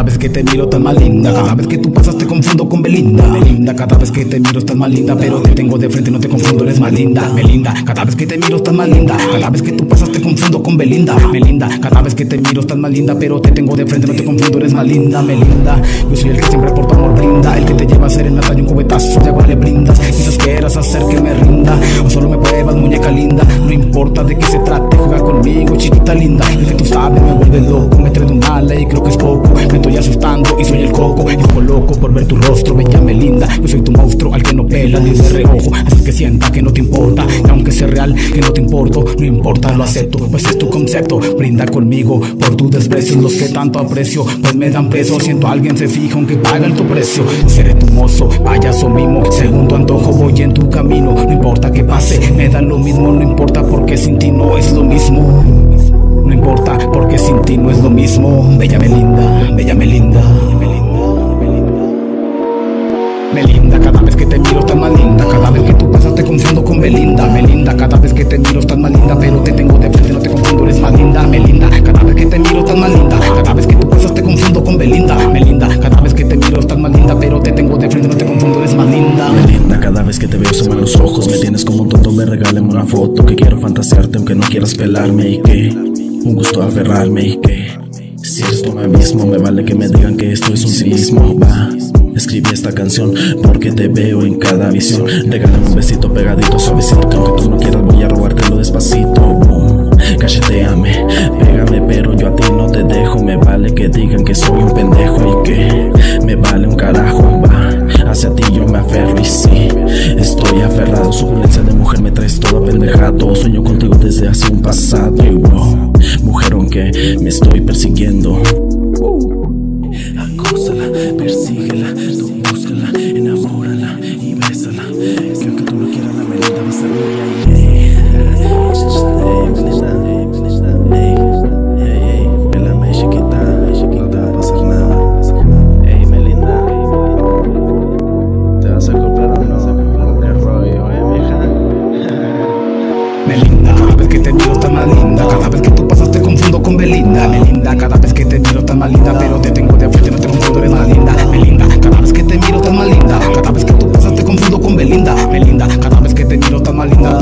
vez que te miro estás más linda. Cada vez que tú pasas te confundo con Belinda. Melinda, cada vez que te miro estás más linda, pero te tengo de frente, no te confundo, eres más linda. Melinda, cada vez que te miro estás más linda. Cada vez que tú pasas te confundo con Belinda. Melinda, cada vez que te miro estás más linda, pero te tengo de frente, no te confundo, eres más linda. Melinda, yo soy el que siempre por tu amor brinda, el que te lleva a serenata y un cubetazo de agua le brindas. Quizás quieras hacer que me rinda, o solo me pruebas, muñeca linda. No importa de qué se trate, juega conmigo, chiquita linda. El que tú sabes me vuelve loco, me trae de un ala y creo que es poco. Me estoy asustando y soy el coco, y como loco por ver tu rostro, bella Melinda. Yo soy tu monstruo al que no pela ni de reojo, así que sienta que no te importa, y aunque sea real que no te importo, no importa, lo acepto, pues es tu concepto. Brinda conmigo por tus desprecios, los que tanto aprecio, pues me dan preso. Siento a alguien se fija aunque paga el tu precio. Seré tu mozo, payaso mimo, según tu antojo voy en tu camino. No importa que pase, me da lo mismo. No importa porque sin ti no es lo mismo. No importa porque sin ti no es lo mismo. Bella Melinda, bella Melinda. Melinda, cada vez que te miro estás más linda. Cada vez que tú pasas te confundo con Belinda. Melinda, cada vez que te miro estás más linda, pero te tengo de frente, no te confundo, eres más linda. Melinda, cada vez que te miro estás más linda. Cada vez que tú pasas te confundo con Belinda. Melinda, cada vez que te miro estás más linda, pero te tengo de frente, no te confundo, eres más linda. Melinda, cada vez que te veo se me los ojos. Me tienes como un tonto, me regálame una foto. Que quiero fantasearte aunque no quieras pelarme. Y que un gusto aferrarme. Y que si eres tú mismo, me vale que me digan que esto es un cinismo. Va, escribí esta canción porque te veo en cada visión. Regálame un besito pegadito, suavecito, que aunque tú no quieras voy a robártelo despacito. Boom, cacheteame, pégame, pero yo a ti no te dejo. Me vale que digan que soy un pendejo y que me vale un carajo. Va, hacia ti yo me aferro y sí, estoy aferrado. Suculencia de mujer me traes todo pendejado. Sueño contigo desde hace un pasado. Y wow, mujer aunque me estoy persiguiendo, acósala, persíguela, tú búscala, enamórala y bésala. Que aunque tú no quieras la Melinda va a ser mía. Pélame chiquita, no te va a pasar nada. Ey Melinda, ¿te vas a comprar o no? ¿Qué rollo, mija? Melinda, cada vez que te miro estás más linda. Cada vez que tú pasas te confundo con Belinda. Melinda, cada vez que te miro estás más linda, pero te tengo de frente, no te confundo, eres más linda. Melinda, cada vez que te miro estás más linda. Cada vez que tú pasas te confundo con Belinda. Melinda, cada vez que te miro estás más linda,